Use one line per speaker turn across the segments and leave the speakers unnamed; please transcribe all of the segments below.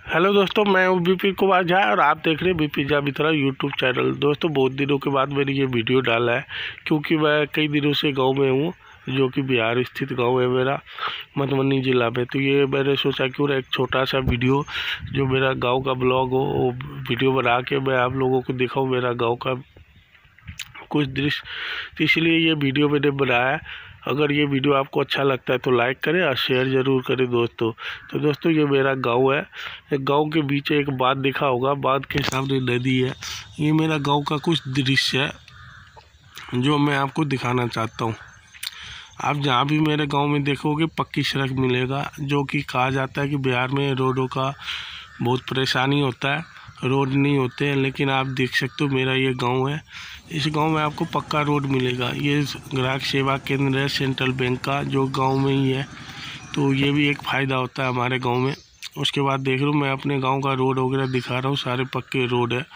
Hello दोस्तों, मैं हूँ बीपी कुमार झा और आप देख रहे हैं BP Jha Mitra YouTube channel. दोस्तों, बहुत दिनों के बाद मैंने ये वीडियो डाला है क्योंकि मैं कई दिनों से गांव में हूँ, जो कि बिहार स्थित गांव है मेरा, मधुबनी ज़िला में। तो ये मैंने सोचा क्यों एक छोटा सा वीडियो जो मेरा गाँव का ब्लॉग हो, वो वीडियो बना के मैं आप लोगों को दिखाऊँ मेरा गाँव का कुछ दृश्य। तो इसलिए ये वीडियो मैंने बनाया है। अगर ये वीडियो आपको अच्छा लगता है तो लाइक करें और शेयर ज़रूर करें दोस्तों। तो दोस्तों, ये मेरा गांव है। गांव के बीच एक बांध दिखा होगा, बांध के सामने नदी है। ये मेरा गांव का कुछ दृश्य है जो मैं आपको दिखाना चाहता हूँ। आप जहाँ भी मेरे गांव में देखोगे पक्की सड़क मिलेगा, जो कि कहा जाता है कि बिहार में रोडों का बहुत परेशानी होता है, रोड नहीं होते हैं। लेकिन आप देख सकते हो मेरा ये गांव है, इस गांव में आपको पक्का रोड मिलेगा। ये ग्राहक सेवा केंद्र है सेंट्रल बैंक का, जो गांव में ही है। तो ये भी एक फ़ायदा होता है हमारे गांव में। उसके बाद देख लो, मैं अपने गांव का रोड वगैरह दिखा रहा हूँ, सारे पक्के रोड है।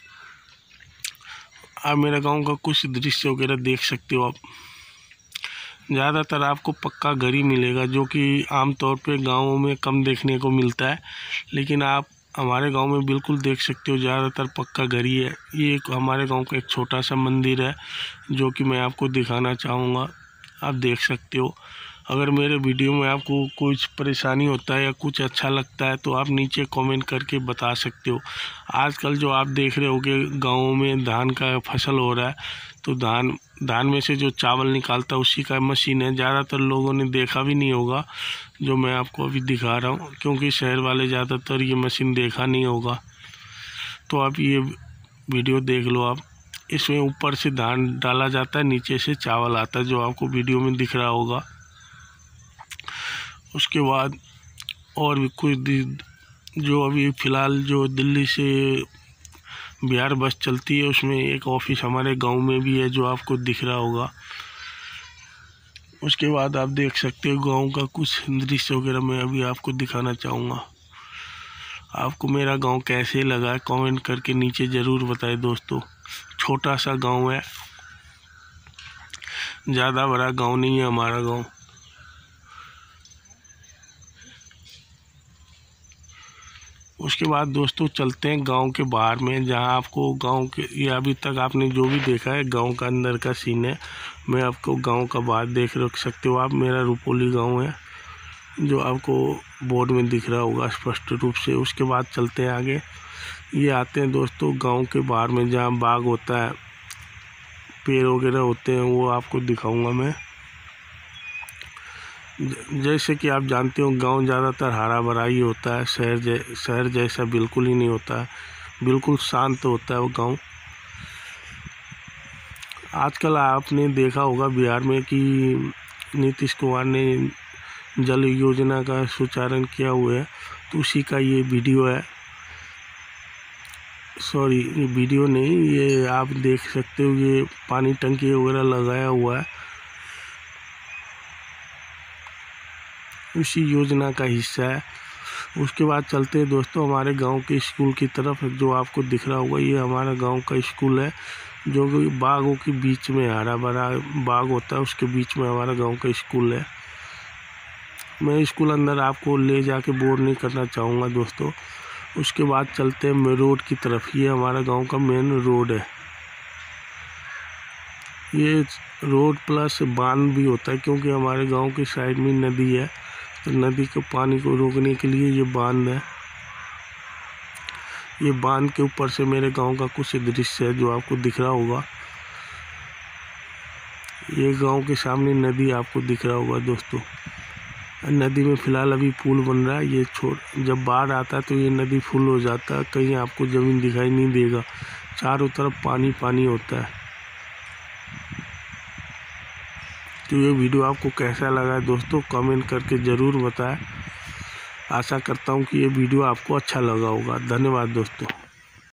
आप मेरे गांव का कुछ दृश्य वगैरह देख सकते हो। आप ज़्यादातर आपको पक्का घर ही मिलेगा, जो कि आमतौर पे गाँवों में कम देखने को मिलता है। लेकिन आप हमारे गांव में बिल्कुल देख सकते हो, ज़्यादातर पक्का घर ही है। ये एक हमारे गांव का एक छोटा सा मंदिर है, जो कि मैं आपको दिखाना चाहूँगा। आप देख सकते हो। अगर मेरे वीडियो में आपको कुछ परेशानी होता है या कुछ अच्छा लगता है तो आप नीचे कमेंट करके बता सकते हो। आजकल जो आप देख रहे होगे गाँवों में धान का फसल हो रहा है, तो धान में से जो चावल निकालता है उसी का मशीन है। ज़्यादातर लोगों ने देखा भी नहीं होगा जो मैं आपको अभी दिखा रहा हूँ, क्योंकि शहर वाले ज़्यादातर ये मशीन देखा नहीं होगा। तो आप ये वीडियो देख लो। आप इसमें ऊपर से धान डाला जाता है, नीचे से चावल आता है, जो आपको वीडियो में दिख रहा होगा। उसके बाद और भी कुछ जो अभी फ़िलहाल जो दिल्ली से बिहार बस चलती है, उसमें एक ऑफिस हमारे गांव में भी है, जो आपको दिख रहा होगा। उसके बाद आप देख सकते हो गांव का कुछ दृश्य वगैरह मैं अभी आपको दिखाना चाहूँगा। आपको मेरा गांव कैसे लगा है कमेंट करके नीचे ज़रूर बताएं दोस्तों। छोटा सा गांव है, ज़्यादा बड़ा गांव नहीं है हमारा गांव। उसके बाद दोस्तों चलते हैं गांव के बाहर में, जहां आपको गांव के ये अभी तक आपने जो भी देखा है गांव का अंदर का सीन है। मैं आपको गांव का बाहर देख रख सकते हो आप। मेरा रुपोली गांव है, जो आपको बोर्ड में दिख रहा होगा स्पष्ट रूप से। उसके बाद चलते हैं आगे। ये आते हैं दोस्तों गाँव के बाहर में, जहाँ बाग होता है, पेड़ वगैरह होते हैं, वो आपको दिखाऊँगा मैं। जैसे कि आप जानते हो गांव ज़्यादातर हरा भरा ही होता है, शहर जैसा बिल्कुल ही नहीं होता है, बिल्कुल शांत होता है वो गांव। आजकल आपने देखा होगा बिहार में कि नीतीश कुमार ने जल योजना का सुचारण किया हुआ है, तो उसी का ये वीडियो है। सॉरी, ये वीडियो नहीं, ये आप देख सकते हो, ये पानी टंकी वगैरह लगाया हुआ है, उसी योजना का हिस्सा है। उसके बाद चलते हैं दोस्तों हमारे गांव के स्कूल की तरफ, जो आपको दिख रहा होगा। ये हमारा गांव का स्कूल है, जो कि बागों के बीच में, हरा भरा बाग होता है, उसके बीच में हमारा गांव का स्कूल है। मैं स्कूल अंदर आपको ले जाके बोर नहीं करना चाहूँगा दोस्तों। उसके बाद चलते हैं मैं रोड की तरफ। ये हमारा गाँव का मेन रोड है। ये रोड प्लस बांध भी होता है, क्योंकि हमारे गाँव के साइड में नदी है, तो नदी के पानी को रोकने के लिए ये बांध है। ये बांध के ऊपर से मेरे गांव का कुछ दृश्य है, जो आपको दिख रहा होगा। ये गांव के सामने नदी आपको दिख रहा होगा दोस्तों। नदी में फ़िलहाल अभी पुल बन रहा है। ये जब बाढ़ आता है तो ये नदी फुल हो जाता है, कहीं आपको ज़मीन दिखाई नहीं देगा, चारों तरफ पानी पानी होता है। तो ये वीडियो आपको कैसा लगा दोस्तों कमेंट करके ज़रूर बताएं। आशा करता हूँ कि ये वीडियो आपको अच्छा लगा होगा। धन्यवाद दोस्तों।